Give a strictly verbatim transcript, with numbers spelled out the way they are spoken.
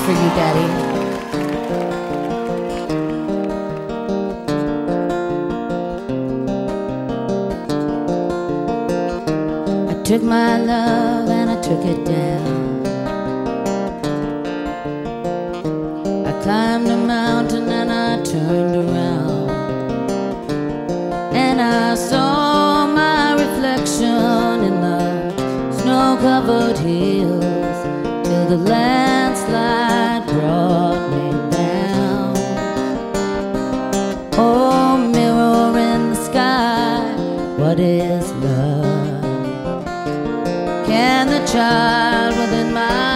for you, Daddy. I took my love and I took it down. I climbed a mountain and I turned around, and I saw my reflection in the snow-covered hills, till the landslide brought me down. Oh, mirror in the sky, what is love? Can the child within my